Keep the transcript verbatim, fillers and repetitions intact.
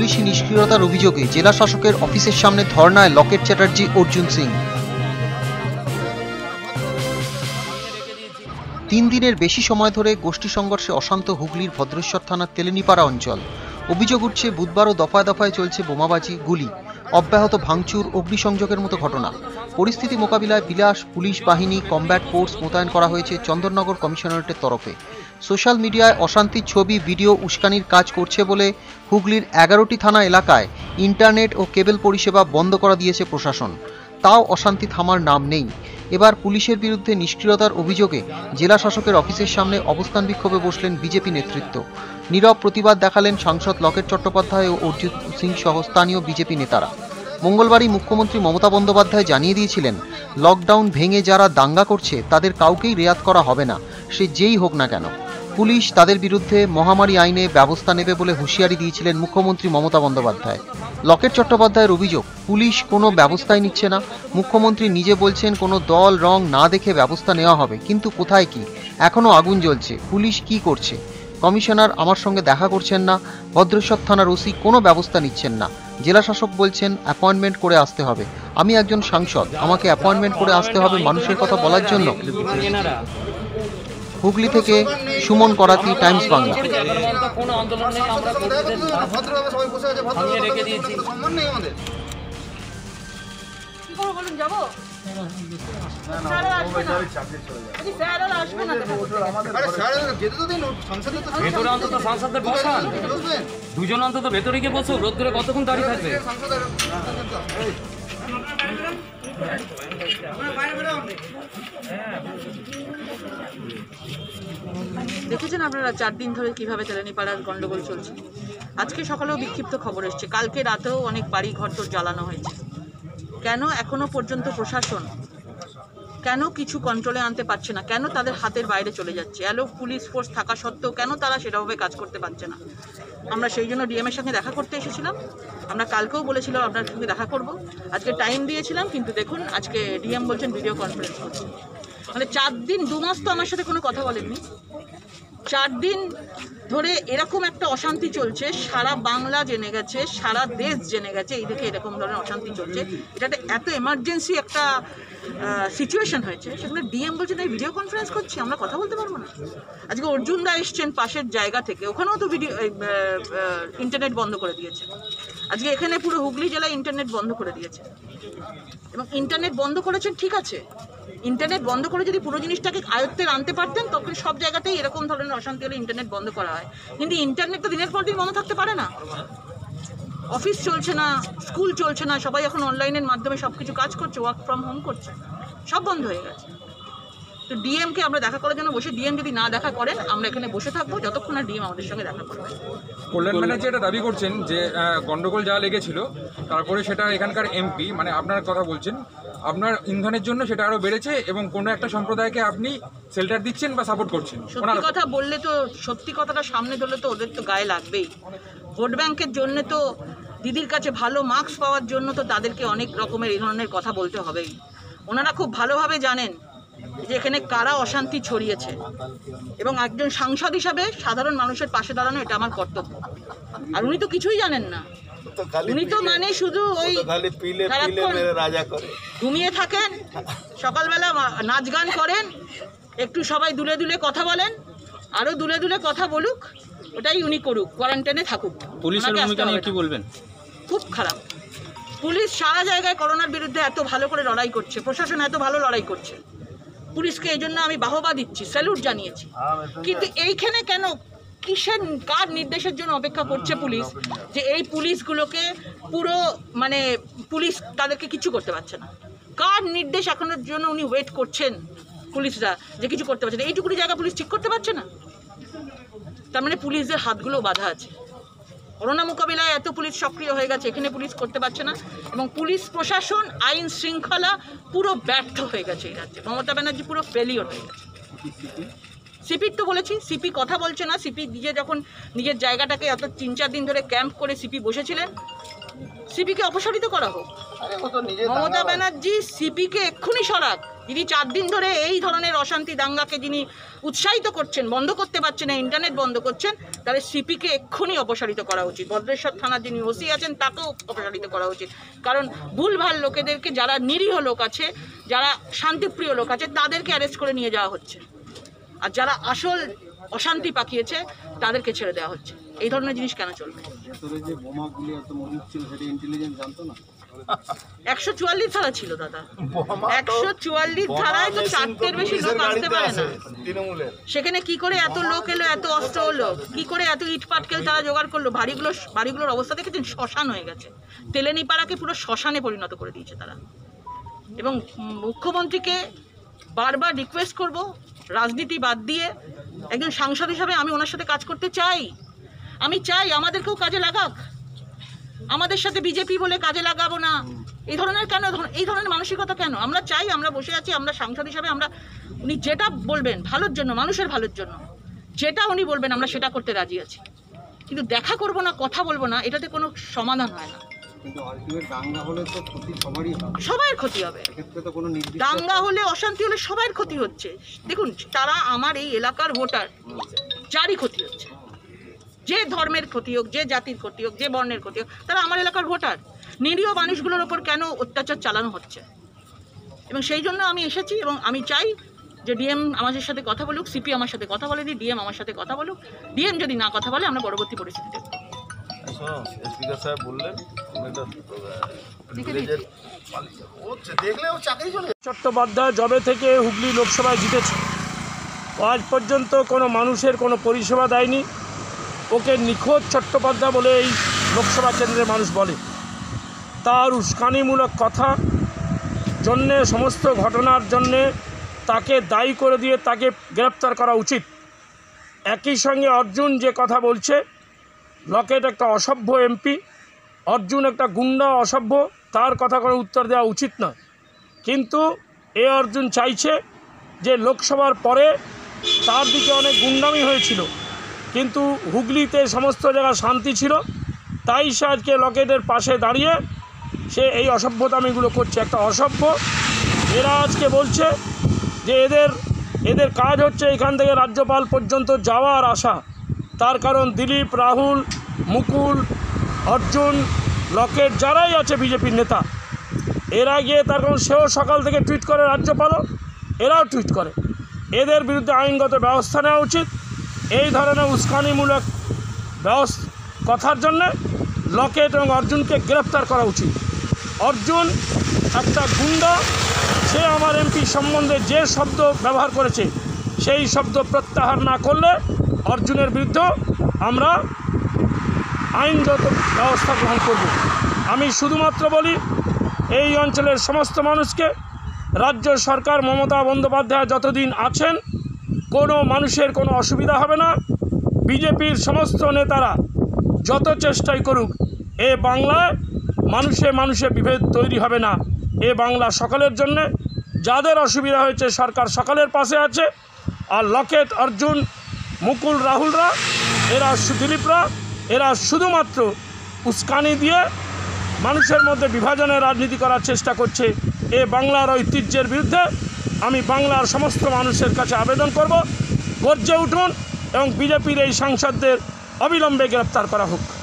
পুলিশি নিষ্ক্রিয়তার অভিযোগে জেলা শাসকের অফিসের সামনে ধর্নায় লকেট চ্যাটার্জি, অর্জুন সিং। তিন দিনের বেশি সময় ধরে গোষ্ঠী সংঘর্ষে অশান্ত হুগলির ভদ্রেশ্বর থানার তেলেনিপাড়া অঞ্চল। অভিযোগ উঠছে বুধবারও দফায় দফায় চলছে বোমাবাজি, গুলি, অব্যাহত ভাঙচুর, অগ্নিসংযোগের মতো ঘটনা। পরিস্থিতি মোকাবিলায় বিলাস পুলিশ বাহিনী, কমব্যাট ফোর্স মোতায়েন করা হয়েছে চন্দননগর কমিশনারেটের তরফে। সোশ্যাল মিডিয়ায় অশান্তির ছবি, ভিডিও উস্কানির কাজ করছে বলে হুগলির এগারোটি থানা এলাকায় ইন্টারনেট ও কেবল পরিষেবা বন্ধ করা দিয়েছে প্রশাসন। তাও অশান্তি থামার নাম নেই। এবার পুলিশের বিরুদ্ধে নিষ্ক্রিয়তার অভিযোগে জেলা শাসকের অফিসের সামনে অবস্থান বিক্ষোভে বসলেন বিজেপি নেতৃত্ব। নীরব প্রতিবাদ দেখালেন সাংসদ লকেট চট্টোপাধ্যায় ও অর্জুন সিং সহ স্থানীয় বিজেপি নেতারা। মঙ্গলবারই মুখ্যমন্ত্রী মমতা বন্দ্যোপাধ্যায় জানিয়ে দিয়েছিলেন, লকডাউন ভেঙে যারা দাঙ্গা করছে তাদের কাউকেই রেয়াত করা হবে না, সে যেই হোক না কেন। পুলিশ তাদের বিরুদ্ধে মহামারী আইনে ব্যবস্থা নেবে বলে হুঁশিয়ারি দিয়েছিলেন মুখ্যমন্ত্রী মমতা বন্দ্যোপাধ্যায়। লকেট চট্টোপাধ্যায়ের অভিযোগ, পুলিশ কোনো ব্যবস্থাই নিচ্ছে না। মুখ্যমন্ত্রী নিজে বলছেন কোনো দল রং না দেখে ব্যবস্থা নেওয়া হবে, কিন্তু কোথায় কি? এখনও আগুন জ্বলছে, পুলিশ কি করছে? কমিশনার আমার সঙ্গে দেখা করছেন না, ভদ্রেশ্বর থানার ওসি কোনো ব্যবস্থা নিচ্ছেন না। জেলা শাসক বলছেন অ্যাপয়েন্টমেন্ট করে আসতে হবে। আমি একজন সাংসদ, আমাকে অ্যাপয়েন্টমেন্ট করে আসতে হবে মানুষের কথা বলার জন্য? হুগলি থেকে সুমন করাতি, টাইমস বাংলা। দুজন অন্তত ভেতরে গিয়ে বসো, রোদ্দুরে কতক্ষণ দাঁড়িয়ে থাকবে? দেখেছেন আপনারা চার দিন ধরে কিভাবে তেলেনিপাড়ার গন্ডগোল চলছে। আজকে সকালেও বিক্ষিপ্ত খবর এসছে, কালকে রাতেও অনেক বাড়ি ঘর তোর জ্বালানো হয়েছে। কেন এখনো পর্যন্ত প্রশাসন কেন কিছু কন্ট্রোলে আনতে পারছে না? কেন তাদের হাতের বাইরে চলে যাচ্ছে? এলো পুলিশ ফোর্স থাকা সত্ত্বেও কেন তারা সেভাবে কাজ করতে পারছে না? আমরা সেই জন্য ডিএম এর সঙ্গে দেখা করতে এসেছিলাম। আমরা কালকেও বলেছিলাম আপনার সঙ্গে দেখা করব, আজকে টাইম দিয়েছিলাম, কিন্তু দেখুন আজকে ডিএম বলছেন ভিডিও কনফারেন্স করছে। মানে চার দিন দু মাস তো আমার সাথে কোনো কথা বলেননি। চার দিন ধরে এরকম একটা অশান্তি চলছে, সারা বাংলা জেনে গেছে, সারা দেশ জেনে গেছে এই দেখে এরকম ধরনের অশান্তি চলছে। এটা এত এমার্জেন্সি একটা সিচুয়েশন হয়েছে, সেখানে ডিএম বলছেন এই ভিডিও কনফারেন্স করছি, আমরা কথা বলতে পারবো না। আজকে অর্জুন দা এসছেন পাশের জায়গা থেকে, ওখানেও তো ভিডিও ইন্টারনেট বন্ধ করে দিয়েছে। আজকে এখানে পুরো হুগলি জেলায় ইন্টারনেট বন্ধ করে দিয়েছে। এবং ইন্টারনেট বন্ধ করেছেন ঠিক আছে, ইন্টারনেট বন্ধ করে যদি পুরো জিনিসটাকে আয়ত্তে আনতে পারতেন তখন সব জায়গাতেই এরকম ধরনের অশান্তি হলে ইন্টারনেট বন্ধ করা হয়। কিন্তু ইন্টারনেট তো দিনের পর দিন বন্ধ থাকতে পারে না। অফিস চলছে না, স্কুল চলছে না, সবাই এখন অনলাইনের মাধ্যমে সব কিছু কাজ করছে, ওয়ার্ক ফ্রম হোম করছে, সব বন্ধ হয়ে গেছে। তো ডিএমকে আমরা দেখা করার জন্য বসে, ডিএম যদি না দেখা করেন আমরা এখানে বসে থাকবো যতক্ষণ না ডিএম আমাদের সঙ্গে দেখা করবে। কল্যাণ ব্যানার্জি এটা দাবি করছেন যে গন্ডগোল যা লেগেছিল তারপরে সেটা এখানকার এমপি, মানে আপনার কথা বলছেন, আপনার ইন্ধনের জন্য সেটা আরো বেড়েছে এবং কোনো একটা সম্প্রদায়কে আপনি শেল্টার দিচ্ছেন বা সাপোর্ট করছেন। সত্যি কথা বললে তো, সত্যি কথাটা সামনে ধরলে তো ওদের তো গায়ে লাগবেই। ভোট ব্যাংকের জন্য তো, দিদির কাছে ভালো মার্কস পাওয়ার জন্য তো তাদেরকে অনেক রকমের এই ধরনের কথা বলতে হবেই। ওনারা খুব ভালোভাবে জানেন যে এখানে কারা অশান্তি ছড়িয়েছে, এবং একজন সাংসদ হিসাবে সাধারণ মানুষের পাশে দাঁড়ানো এটা আমার কর্তব্য। আর উনি তো কিছুই জানেন না, উনি তো মানে শুধু ওই ঘুমিয়ে থাকেন, সকালবেলা নাচ গান করেন, একটু সবাই দুলে দুলে কথা বলেন, আরো দুলে দুলে কথা বলুক, ওটাই উনি করুক, কোয়ারেন্টাইনে থাকুক। পুলিশের ভূমিকা নিয়ে কি বলবেন? খুব খারাপ। পুলিশ সারা জায়গায় করোনার বিরুদ্ধে এত ভালো করে লড়াই করছে, প্রশাসন এত ভালো লড়াই করছে, পুলিশকে এই জন্য আমি বাহবা দিচ্ছি, স্যালুট জানিয়েছি। কিন্তু এইখানে কেন, কিসের, কার নির্দেশের জন্য অপেক্ষা করছে পুলিশ যে এই পুলিশগুলোকে পুরো মানে পুলিশ তাদেরকে কিছু করতে পারছে না? কার নির্দেশ এখনের জন্য উনি ওয়েট করছেন পুলিশরা যে কিছু করতে পারছে না? এইটুকুনি জায়গা পুলিশ ঠিক করতে পারছে না, তার মানে পুলিশদের হাতগুলো বাঁধা আছে। করোনা মোকাবিলায় এত পুলিশ সক্রিয় হয়ে গেছে, এখানে পুলিশ করতে পারছে না, এবং পুলিশ প্রশাসন, আইন শৃঙ্খলা পুরো ব্যর্থ হয়ে গেছে এই রাজ্যে। মমতা ব্যানার্জি পুরো ফেলিওর হয়ে গেছে। সিপির তো বলেছি, সিপি কথা বলছে না। সিপি নিজে যখন নিজের জায়গাটাকে এত তিন চার দিন ধরে ক্যাম্প করে সিপি বসেছিলেন, সিপিকে অপসারিত করা হোক। মমতা ব্যানার্জি সিপিকে এক্ষুনি সরাক, যিনি চার দিন ধরে এই ধরনের অশান্তি দাঙ্গাকে যিনি উৎসাহিত করছেন, বন্ধ করতে পারছেন না, ইন্টারনেট বন্ধ করছেন, তাহলে সিপিকে এক্ষুনি অপসারিত করা উচিত। ভদ্রেশ্বর থানার যিনি ওসি আছেন তাকেও অপসারিত করা উচিত। কারণ ভুলভাল লোকেদেরকে, যারা নিরীহ লোক আছে, যারা শান্তিপ্রিয় লোক আছে, তাদেরকে অ্যারেস্ট করে নিয়ে যাওয়া হচ্ছে, আর যারা আসল অশান্তি পাকিয়েছে তাদেরকে ছেড়ে দেওয়া হচ্ছে। এই ধরনের জিনিস কেন চলবে? একশো চুয়াল্লিশ ধারা ছিল দাদা, একশো চুয়াল্লিশ ধারায় তো চারটের বেশি লোক আসতে পারে না। সেখানে কি করে এত লোক এলো, এত অস্ত্র হলো, কি করে এত ইট পাটকেল তারা জোগাড় করলো? বাড়িগুলো বাড়িগুলোর অবস্থা দেখেছেন, শ্মশান হয়ে গেছে। তেলেনিপাড়াকে পুরো শ্মশানে পরিণত করে দিয়েছে তারা। এবং মুখ্যমন্ত্রীকে বারবার রিকোয়েস্ট করব, রাজনীতি বাদ দিয়ে একজন সাংসদ হিসাবে আমি ওনার সাথে কাজ করতে চাই। আমি চাই আমাদেরকেও কাজে লাগাক, আমাদের সাথে বিজেপি বলে কাজে লাগাবো না, এই ধরনের কেন, এই ধরনের মানসিকতা কেন? আমরা চাই, আমরা বসে আছি, আমরা সাংসদ হিসাবে আমরা, উনি যেটা বলবেন ভালোর জন্য, মানুষের ভালোর জন্য, যেটা উনি বলবেন আমরা সেটা করতে রাজি আছি। কিন্তু দেখা করব না, কথা বলবো না, এটাতে কোনো সমাধান হয় না। সবার ক্ষতি হবে। দাঙ্গা হলে, অশান্তি হলে সবার ক্ষতি হচ্ছে। দেখুন, তারা আমার এই এলাকার ভোটার, যারই ক্ষতি হচ্ছে, যে ধর্মের ক্ষতি হোক, যে জাতির ক্ষতি হোক, যে বর্ণের ক্ষতি হোক, তারা আমার এলাকার ভোটার। নিরীহ মানুষগুলোর ওপর কেন অত্যাচার চালানো হচ্ছে? এবং সেই জন্য আমি এসেছি এবং আমি চাই যে ডিএম আমাদের সাথে কথা বলুক, সিপি আমার সাথে কথা বলেনি, ডিএম আমার সাথে কথা বলুক। ডিএম যদি না কথা বলে আমরা পরবর্তী পরিস্থিতি দেখব। চট্টোপাধ্যায় জবে থেকে হুগলি লোকসভায় জিতেছে, আজ পর্যন্ত কোনো মানুষের কোনো পরিষেবা দেয়নি। ওকে নিখোঁজ চট্টোপাধ্যায় বলে এই লোকসভা কেন্দ্রের মানুষ বলে। তার উস্কানিমূলক কথা জন্যে, সমস্ত ঘটনার জন্যে তাকে দায়ী করে দিয়ে তাকে গ্রেপ্তার করা উচিত। একই সঙ্গে অর্জুন যে কথা বলছে, লকেট একটা অসভ্য এমপি, অর্জুন একটা গুন্ডা, অসভ্য, তার কথা কোনো উত্তর দেওয়া উচিত নয়। কিন্তু এ অর্জুন চাইছে যে লোকসভার পরে তার দিকে অনেক গুন্ডামি হয়েছিল, কিন্তু হুগলিতে সমস্ত জায়গায় শান্তি ছিল, তাই সে আজকে লকেটের পাশে দাঁড়িয়ে সে এই অসভ্যতামিগুলো করছে। একটা অসভ্য। এরা আজকে বলছে যে এদের এদের কাজ হচ্ছে এখান থেকে রাজ্যপাল পর্যন্ত যাওয়ার আশা। তার কারণ দিলীপ, রাহুল, মুকুল, অর্জুন, লকেট যারাই আছে বিজেপির নেতা, এরা গিয়ে তার কারণ সেও সকাল থেকে টুইট করে, রাজ্যপালও এরাও টুইট করে। এদের বিরুদ্ধে আইনগত ব্যবস্থা নেওয়া উচিত। এই ধরনের উস্কানিমূলক ব্যবস্থা কথার জন্যে লকেট এবং অর্জুনকে গ্রেপ্তার করা উচিত। অর্জুন একটা গুন্ডা, সে আমার এমপি সম্বন্ধে যে শব্দ ব্যবহার করেছে সেই শব্দ প্রত্যাহার না করলে অর্জুনের বিরুদ্ধে আমরা আইনগত ব্যবস্থা গ্রহণ করব। আমি শুধুমাত্র বলি এই অঞ্চলের সমস্ত মানুষকে, রাজ্য সরকার মমতা বন্দ্যোপাধ্যায় যতদিন আছেন কোনো মানুষের কোনো অসুবিধা হবে না। বিজেপির সমস্ত নেতারা যত চেষ্টাই করুক, এ বাংলায় মানুষে মানুষে বিভেদ তৈরি হবে না। এ বাংলা সকলের জন্যে, যাদের অসুবিধা হয়েছে সরকার সকলের পাশে আছে। আর লকেট, অর্জুন, মুকুল, রাহুলরা, এরা দিলীপরা, এরা শুধুমাত্র উস্কানি দিয়ে মানুষের মধ্যে বিভাজনের রাজনীতি করার চেষ্টা করছে। এ বাংলার ঐতিহ্যের বিরুদ্ধে আমি বাংলার সমস্ত মানুষের কাছে আবেদন করব, গর্জে উঠুন এবং বিজেপির এই সাংসদদের অবিলম্বে গ্রেপ্তার করা হোক।